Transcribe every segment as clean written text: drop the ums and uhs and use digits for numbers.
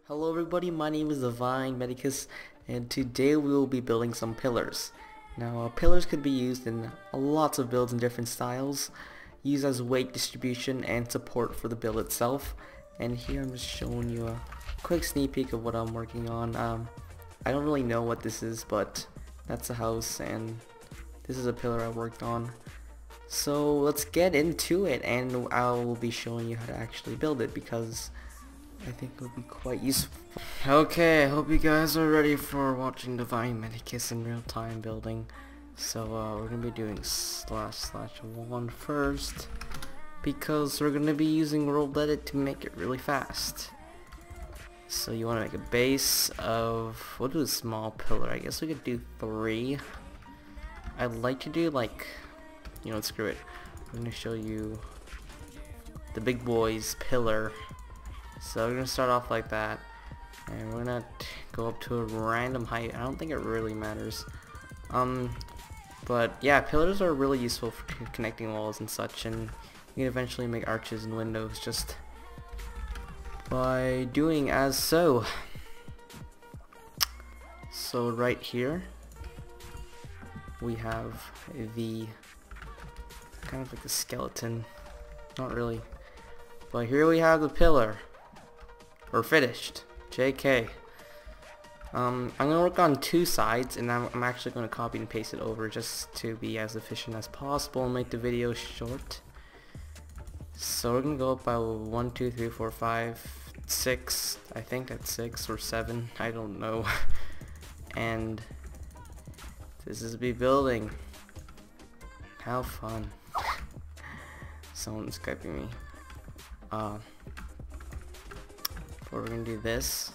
Hello everybody, my name is Divine Medicus and today we will be building some pillars. Now pillars could be used in lots of builds in different styles, used as weight distribution and support for the build itself. And here I'm just showing you a quick sneak peek of what I'm working on. I don't really know what this is, but that's a house and this is a pillar I worked on. So let's get into it, and I will be showing you how to actually build it because I think it would be quite useful. Okay, I hope you guys are ready for watching Divine Medicus in real time building. So we're gonna be doing //1 first because we're gonna be using World Edit to make it really fast. So you want to make a base of, we'll do a small pillar. I guess we could do 3. I'd like to do like, screw it. I'm gonna show you the big boys pillar. So we're gonna start off like that, and we're gonna go up to a random height. I don't think it really matters. But yeah, pillars are really useful for connecting walls and such, and you can eventually make arches and windows just by doing as so. So right here we have the kind of like a skeleton, not really, but here we have the pillar. We're finished. JK. I'm gonna work on 2 sides, and I'm actually gonna copy and paste it over just to be as efficient as possible and make the video short. So we're gonna go up by 1, 2, 3, 4, 5, 6. I think that's 6 or 7. I don't know. And this is be building. How fun. Someone's Skyping me. We're gonna do this.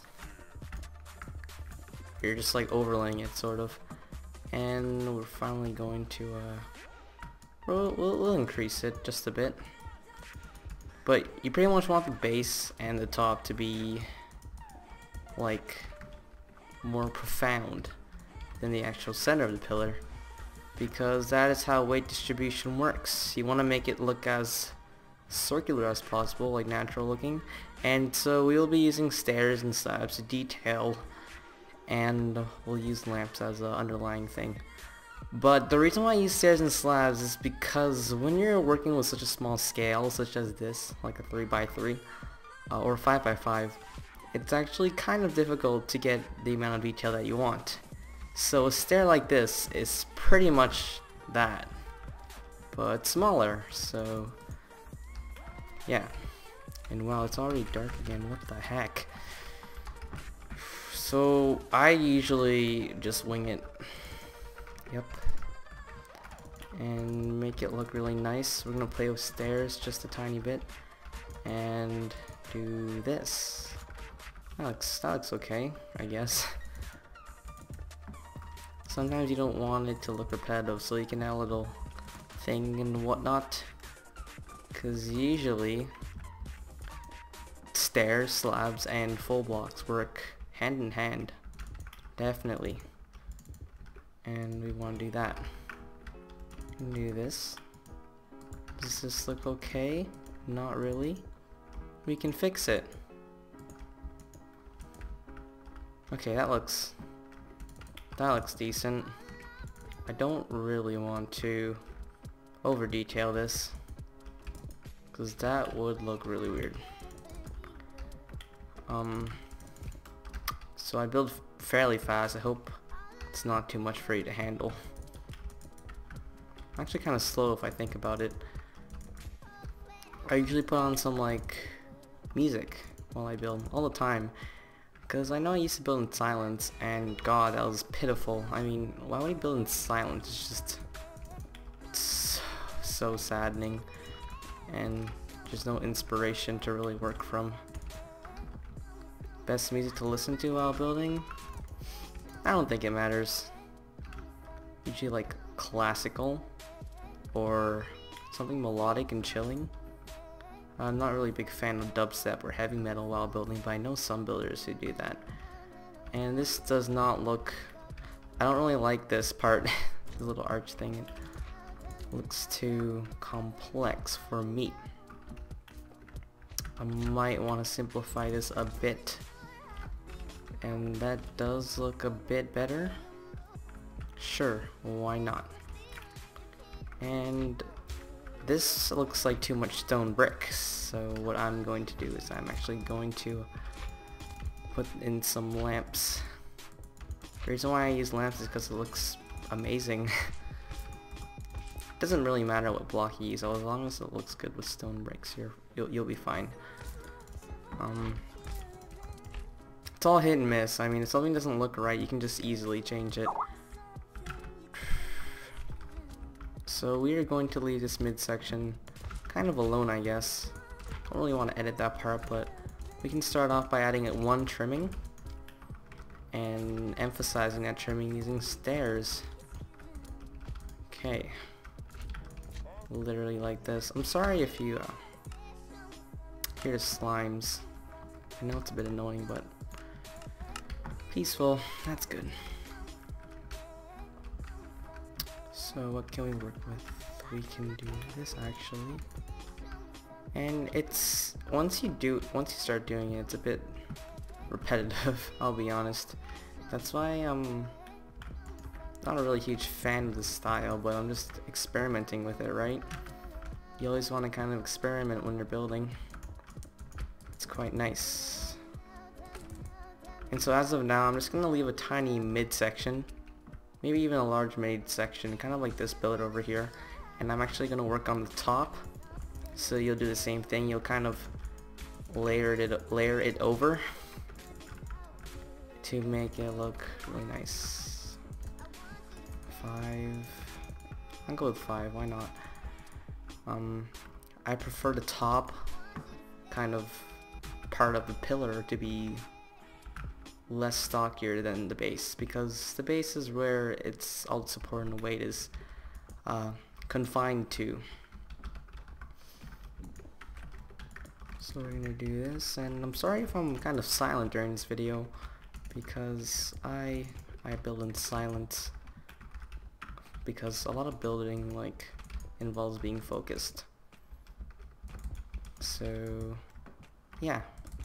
You're just like overlaying it, sort of, and we're finally going to we'll increase it just a bit. But you pretty much want the base and the top to be like more profound than the actual center of the pillar, because that is how weight distribution works. You want to make it look as circular as possible, like natural looking, and so we will be using stairs and slabs to detail, and we'll use lamps as an underlying thing. But the reason why I use stairs and slabs is because when you're working with such a small scale such as this, like a 3x3 or 5x5, it's actually kind of difficult to get the amount of detail that you want. So a stair like this is pretty much that, but smaller. So yeah. And wow, it's already dark again. What the heck? So I usually just wing it. Yep. And make it look really nice. We're gonna play with stairs just a tiny bit and do this. That looks okay, I guess. Sometimes you don't want it to look repetitive, so you can add a little thing and whatnot, because usually stairs, slabs, and full blocks work hand in hand, definitely. And we want to do that. Do this. Does this look okay? Not really. We can fix it. Okay, that looks decent. I don't really want to over detail this, because that would look really weird. So I build fairly fast. I hope it's not too much for you to handle. I'm actually kind of slow if I think about it. I usually put on some like music while I build all the time, because I know I used to build in silence, and god, that was pitiful. I mean, why would I build in silence? It's so saddening, and there's no inspiration to really work from. Best music to listen to while building? I don't think it matters. Usually like classical or something melodic and chilling. I'm not really a big fan of dubstep or heavy metal while building, but I know some builders who do that. And this does not look, I don't really like this part, the little arch thing. It looks too complex for me. I might want to simplify this a bit. And that does look a bit better. Sure, why not? And this looks like too much stone bricks, so what I'm going to do is I'm actually going to put in some lamps. The reason why I use lamps is because it looks amazing. Doesn't really matter what block you use, as long as it looks good with stone bricks, you'll be fine. It's all hit and miss. I mean, if something doesn't look right, you can just easily change it. So we are going to leave this midsection kind of alone, I guess. Don't really want to edit that part, but we can start off by adding one trimming and emphasizing that trimming using stairs. Okay. Literally like this. I'm sorry if you hear the slimes. I know it's a bit annoying, but peaceful. That's good. So what can we work with? We can do this actually. And it's once you start doing it, it's a bit repetitive, I'll be honest. That's why I'm not a really huge fan of the style, but I'm just experimenting with it, right? You always want to kind of experiment when you're building. It's quite nice. And so as of now, I'm just going to leave a tiny midsection, maybe even a large midsection, kind of like this build over here. And I'm actually going to work on the top. So you'll do the same thing. You'll kind of layer it over to make it look really nice. 5. I'll go with 5. Why not? I prefer the top kind of part of the pillar to be less stockier than the base, because the base is where it's all the support and the weight is confined to. So we're gonna do this, and I'm sorry if I'm kind of silent during this video, because I build in silence, because a lot of building like involves being focused. So yeah.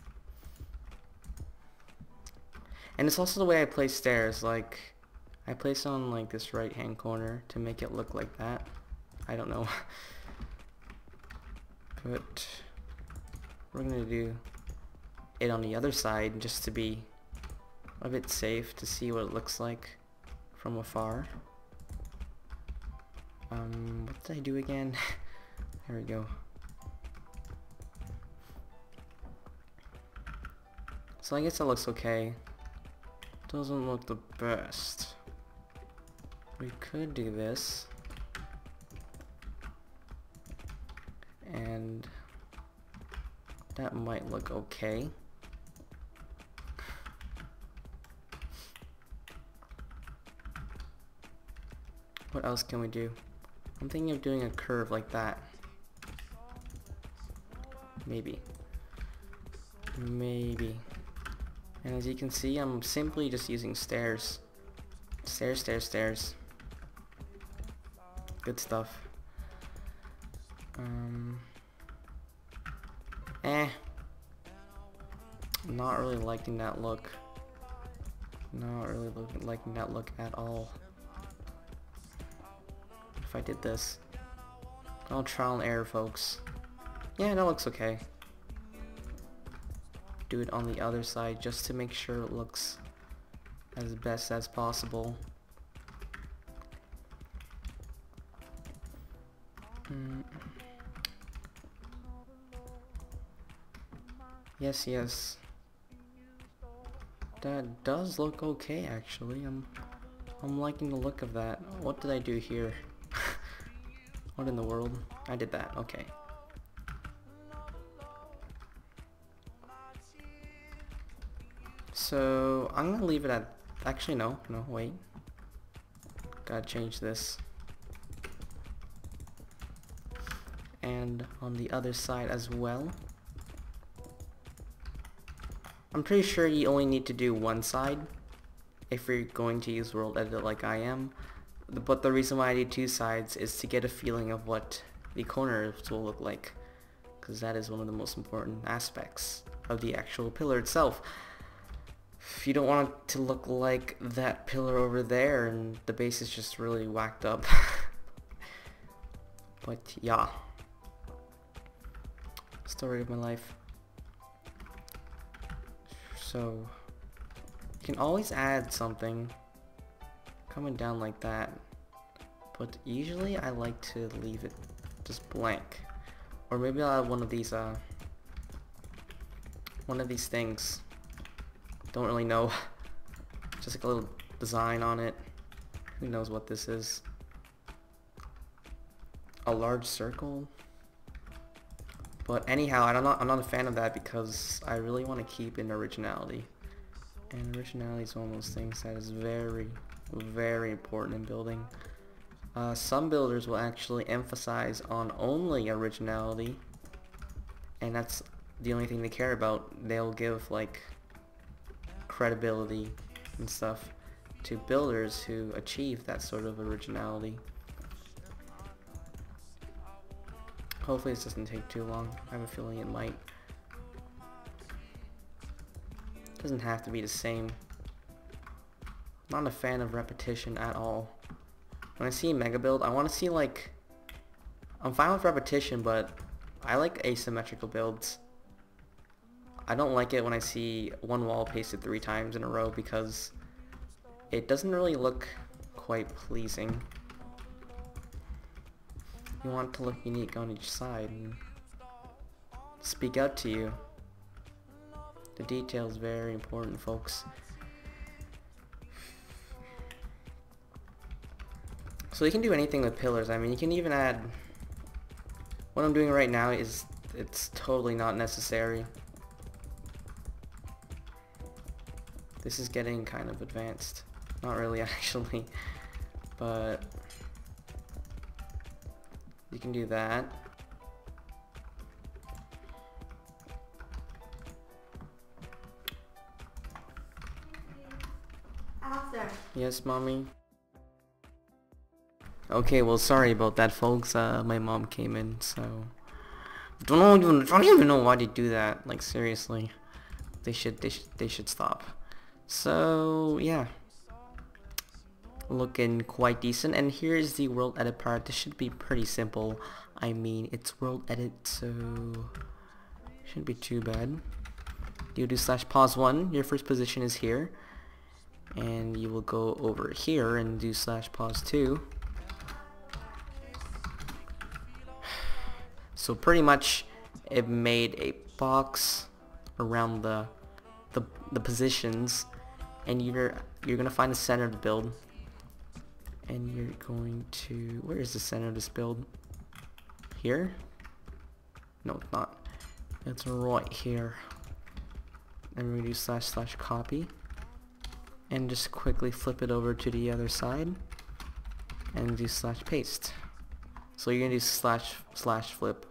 And it's also the way I place stairs, like I place on like this right hand corner to make it look like that. I don't know. But we're gonna do it on the other side just to be a bit safe, to see what it looks like from afar. What did I do again? There we go. So I guess that looks okay. Doesn't look the best. We could do this. And that might look okay. What else can we do? I'm thinking of doing a curve like that. Maybe. Maybe. And as you can see, I'm simply just using stairs. Stairs, stairs, stairs. Good stuff. Not really liking that look. Not really liking that look at all. If I did this. All trial and error, folks. Yeah, that looks okay. Do it on the other side just to make sure it looks as best as possible. Yes, yes. That does look okay, actually. I'm liking the look of that. What did I do here? What in the world? I did that. Okay. So I'm gonna leave it at. Actually, no, wait. Gotta change this. And on the other side as well. I'm pretty sure you only need to do one side if you're going to use World Edit like I am. But the reason why I did two sides is to get a feeling of what the corners will look like, because that is one of the most important aspects of the actual pillar itself. If you don't want it to look like that pillar over there and the base is just really whacked up. But yeah. Story of my life. So you can always add something coming down like that. But usually I like to leave it just blank. Or maybe I'll add one of these things. Don't really know. Just like a little design on it. Who knows what this is? A large circle. But anyhow, I'm not a fan of that because I really want to keep in originality. And originality is one of those things that is very, very important in building. Some builders will actually emphasize on only originality, and that's the only thing they care about. They'll give like credibility and stuff to builders who achieve that sort of originality. Hopefully this doesn't take too long. I have a feeling it might. Doesn't have to be the same. Not a fan of repetition at all. When I see a mega build, I want to see like... I'm fine with repetition, but I like asymmetrical builds. I don't like it when I see one wall pasted 3 times in a row because it doesn't really look quite pleasing. You want it to look unique on each side and speak out to you. The detail is very important, folks. So you can do anything with pillars. I mean, you can even add... What I'm doing right now is... It's totally not necessary. This is getting kind of advanced. Not really, actually. But... You can do that. Arthur. Yes, mommy? Okay, well, sorry about that, folks. My mom came in, so... Don't even know why they do that. Like, seriously. They should stop. So, yeah. Looking quite decent, and here's the world edit part. This should be pretty simple. I mean, it's world edit, so shouldn't be too bad. You do /pause1, your first position is here, and you will go over here and do /pause2. So pretty much it made a box around the positions, and you're gonna find the center of the build. And you're going to... Where is the center of this build? Here? No, it's not. It's right here. And we're going to do /copy. And just quickly flip it over to the other side. And do /paste. So you're going to do /flip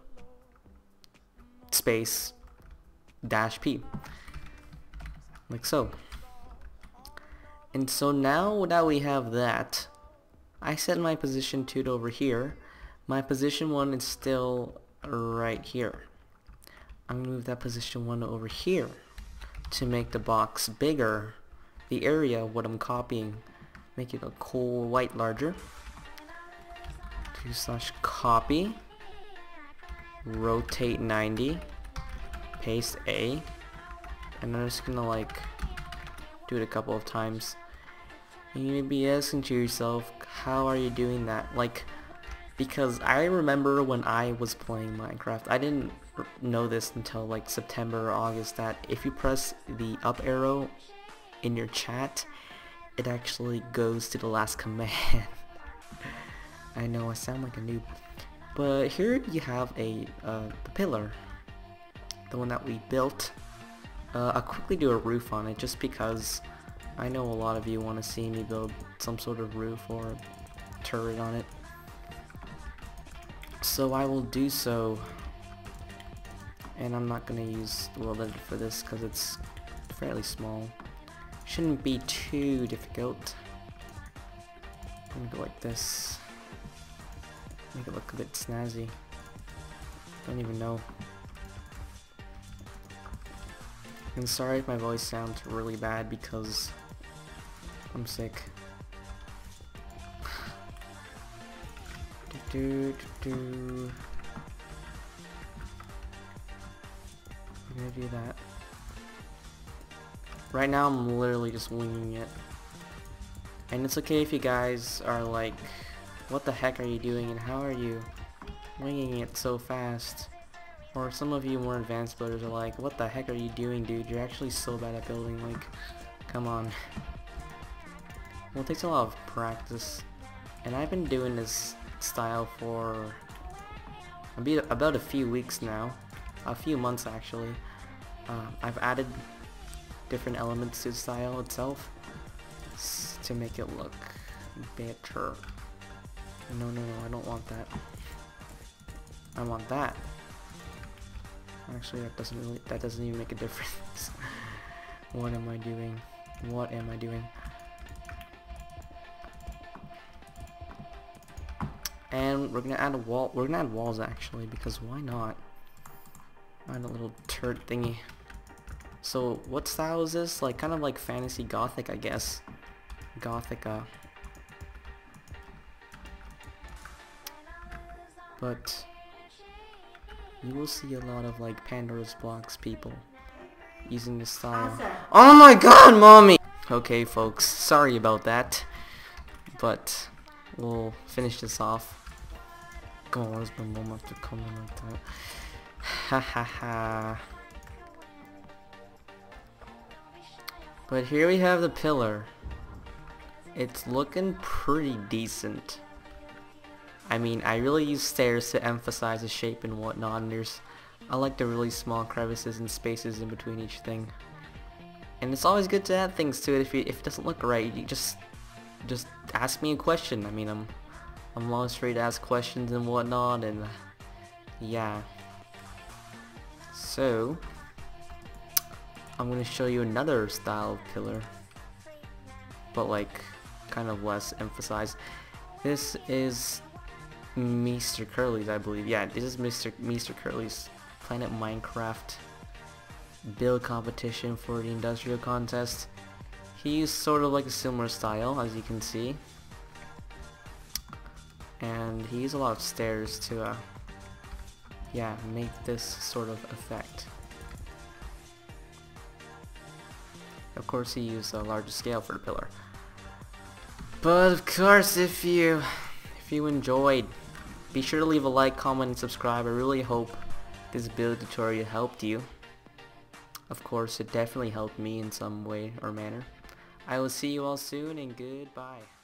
space -p. Like so. And so now that we have that, I set my position 2 to over here. My position 1 is still right here. I'm going to move that position 1 over here to make the box bigger. The area of what I'm copying. Make it a cool white larger. Do /copy. Rotate 90. Paste A. And I'm just going to like do it a couple of times. And you may be asking to yourself, how are you doing that? Like, because I remember when I was playing Minecraft, I didn't know this until like September or August, that if you press the up arrow in your chat, it actually goes to the last command. I know I sound like a noob. But here you have the pillar, the one that we built. I'll quickly do a roof on it just because I know a lot of you want to see me build some sort of roof or turret on it. So I will do so. And I'm not going to use world edit for this because it's fairly small. Shouldn't be too difficult. I'm going to go like this. Make it look a bit snazzy. Don't even know. And sorry if my voice sounds really bad because I'm sick. I'm gonna do that. Right now I'm literally just winging it. And it's okay if you guys are like, what the heck are you doing and how are you winging it so fast? Or some of you more advanced builders are like, what the heck are you doing, dude? You're actually so bad at building, like, come on. Well, it takes a lot of practice. And I've been doing this style for about a few weeks now. A few months actually. I've added different elements to the style itself to make it look better. No, I don't want that. I want that. Actually, that doesn't even make a difference. What am I doing? What am I doing? And we're gonna add a wall. We're gonna add walls actually, because why not? Add a little turret thingy. So what style is this? Like kind of like fantasy gothic, I guess. Gothica. But you will see a lot of like Pandora's Box people using this style. Awesome. Oh my god, mommy! Okay folks, sorry about that. But we'll finish this off. God, why does my mom have to come in like that? Ha ha ha. But here we have the pillar. It's looking pretty decent. I mean, I really use stairs to emphasize the shape and whatnot, and I like the really small crevices and spaces in between each thing. And it's always good to add things to it if it doesn't look right. You just ask me a question. I mean, I'm always free to ask questions and whatnot, and yeah. So I'm gonna show you another style of pillar, but like kind of less emphasized. This is Mr. Curly's, I believe. Yeah, this is Mr. Curly's Planet Minecraft build competition for the industrial contest. He used sort of like a similar style, as you can see, and he used a lot of stairs to yeah, make this sort of effect. Of course he used a larger scale for the pillar. But of course, if you enjoyed, be sure to leave a like, comment, and subscribe. I really hope this build tutorial helped you. Of course, it definitely helped me in some way or manner. I will see you all soon, and goodbye.